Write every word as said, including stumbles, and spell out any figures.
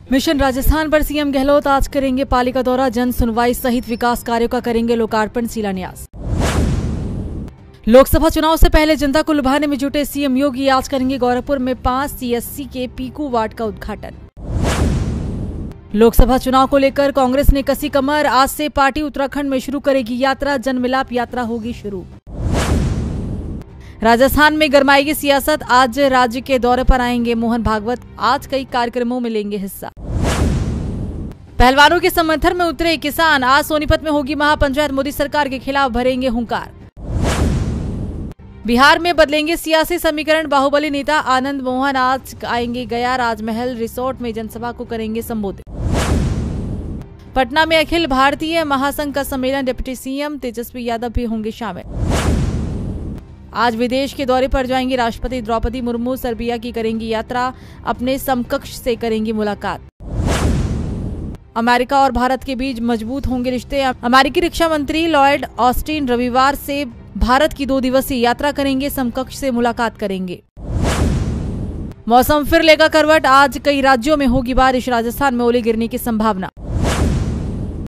Mission Rajasthan पर CM Gehlot आज करेंगे पाली का दौरा, जन सुनवाई सहित विकास कार्यों का करेंगे लोकार्पण शिलान्यास। लोकसभा चुनाव से पहले जनता को लुभाने में जुटे सीएम योगी आज करेंगे गोरखपुर में पांच सीएससी के पीकू वार्ड का उद्घाटन। लोकसभा चुनाव को लेकर कांग्रेस ने कसी कमर, आज से पार्टी उत्तराखंड में शुरू करेगी यात्रा, जनमिलाप यात्रा होगी शुरू। राजस्थान में गरमाएगी सियासत, आज राज्य के दौरे पर आएंगे मोहन भागवत, आज कई कार्यक्रमों में लेंगे हिस्सा। पहलवानों के समर्थन में उतरे किसान, आज सोनीपत में होगी महापंचायत, मोदी सरकार के खिलाफ भरेंगे हुंकार। बिहार में बदलेंगे सियासी समीकरण, बाहुबली नेता आनंद मोहन आज आएंगे गया राजमहल रिसोर्ट में जनसभा को करेंगे संबोधित। पटना में अखिल भारतीय महासंघ का सम्मेलन, डिप्टी सीएम तेजस्वी यादव भी होंगे शामिल। आज विदेश के दौरे पर जाएंगी राष्ट्रपति द्रौपदी मुर्मू, सर्बिया की करेंगी यात्रा, अपने समकक्ष से करेंगी मुलाकात। अमेरिका और भारत के बीच मजबूत होंगे रिश्ते, अमेरिकी रक्षा मंत्री लॉयड ऑस्टिन रविवार से भारत की दो दिवसीय यात्रा करेंगे, समकक्ष से मुलाकात करेंगे। मौसम फिर लेगा करवट, आज कई राज्यों में होगी बारिश, राजस्थान में ओले गिरने की संभावना।